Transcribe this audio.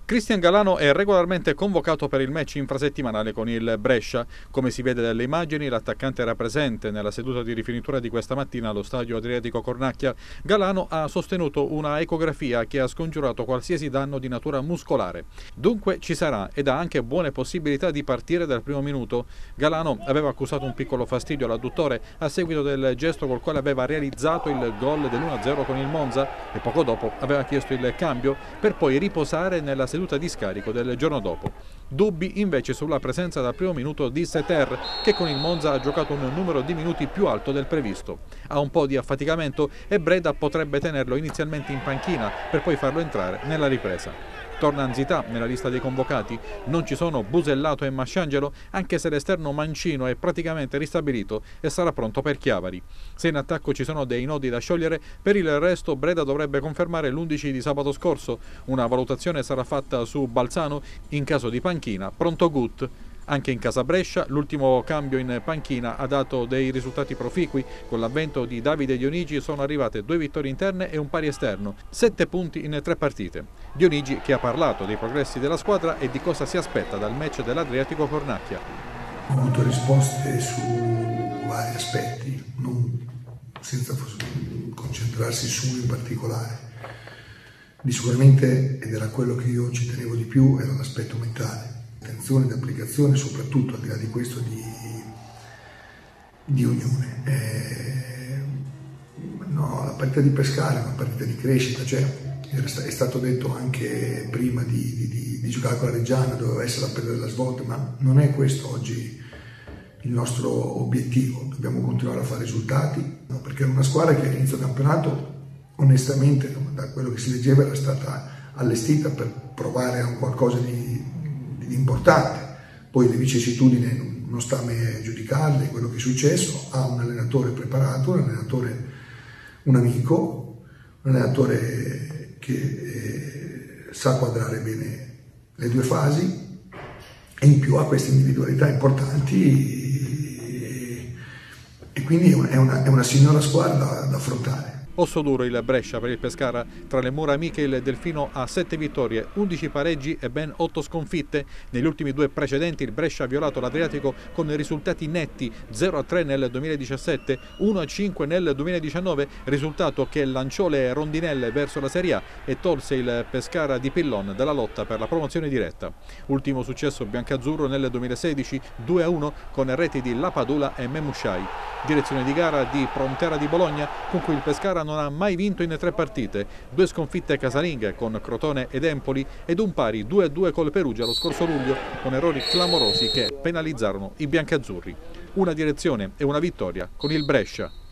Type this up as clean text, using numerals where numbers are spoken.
Cristian Galano è regolarmente convocato per il match infrasettimanale con il Brescia. Come si vede dalle immagini, l'attaccante era presente nella seduta di rifinitura di questa mattina allo stadio Adriatico Cornacchia. Galano ha sostenuto una ecografia che ha scongiurato qualsiasi danno di natura muscolare. Dunque ci sarà ed ha anche buone possibilità di partire dal primo minuto. Galano aveva accusato un piccolo fastidio all'adduttore a seguito del gesto col quale aveva realizzato il gol dell'1-0 con il Monza e poco dopo aveva chiesto il cambio per poi riposare nella seduta di scarico del giorno dopo. Dubbi invece sulla presenza dal primo minuto di Seter, che con il Monza ha giocato un numero di minuti più alto del previsto. Ha un po' di affaticamento e Breda potrebbe tenerlo inizialmente in panchina per poi farlo entrare nella ripresa. Torna Anzità nella lista dei convocati, non ci sono Busellato e Masciangelo, anche se l'esterno mancino è praticamente ristabilito e sarà pronto per Chiavari. Se in attacco ci sono dei nodi da sciogliere, per il resto Breda dovrebbe confermare l'11 di sabato scorso. Una valutazione sarà fatta su Balzano, in caso di panchina, pronto Gut. Anche in casa Brescia l'ultimo cambio in panchina ha dato dei risultati proficui. Con l'avvento di Davide Dionigi sono arrivate 2 vittorie interne e un pari esterno, 7 punti in 3 partite. Dionigi che ha parlato dei progressi della squadra e di cosa si aspetta dal match dell'Adriatico Cornacchia. Ho avuto risposte su vari aspetti, senza concentrarsi su uno in particolare. Sicuramente, ed era quello che io ci tenevo di più, era l'aspetto mentale. Attenzione di applicazione, soprattutto al di là di questo, di unione. La partita di Pescara è una partita di crescita, è stato detto anche prima di giocare con la Reggiana, doveva essere la pelle della svolta, ma non è questo oggi il nostro obiettivo. Dobbiamo continuare a fare risultati, perché è una squadra che all'inizio campionato, onestamente, da quello che si leggeva, era stata allestita per provare a un qualcosa di importante. Poi le vicissitudini non sta a me giudicarle, quello che è successo. Ha un allenatore preparato, un amico, un allenatore che sa quadrare bene le due fasi e in più ha queste individualità importanti e quindi è una signora squadra da affrontare. Osso duro il Brescia per il Pescara, tra le mura amiche il Delfino ha 7 vittorie, 11 pareggi e ben 8 sconfitte. Negli ultimi 2 precedenti il Brescia ha violato l'Adriatico con risultati netti, 0-3 nel 2017, 1-5 nel 2019, risultato che lanciò le rondinelle verso la Serie A e tolse il Pescara di Pillon dalla lotta per la promozione diretta. Ultimo successo biancazzurro nel 2016, 2-1 con reti di Lapadula e Memushai. Direzione di gara di Prontera di Bologna, con cui il Pescara non ha mai vinto in 3 partite, 2 sconfitte casalinghe con Crotone ed Empoli ed un pari 2-2 col Perugia lo scorso luglio, con errori clamorosi che penalizzarono i biancazzurri. Una direzione e una vittoria con il Brescia.